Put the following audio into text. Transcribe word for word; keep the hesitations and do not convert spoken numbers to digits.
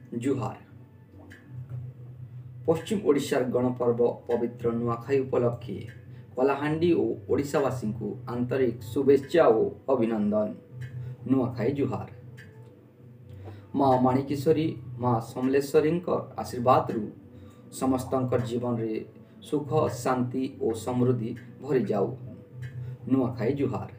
जुहार। पश्चिम ओडिशार गणपर्व पवित्र नुआखाई उपलक्षे कलाहांडी और ओडिशावासी को आंतरिक शुभेच्छा और अभिनंदन। नुआखाई जुहार। माँ माणिकेश्वरी माँ समलेश्वरी आशीर्वाद रु समस्त जीवन रे सुख शांति और समृद्धि भरी जाऊ। नुआखाई जुहार।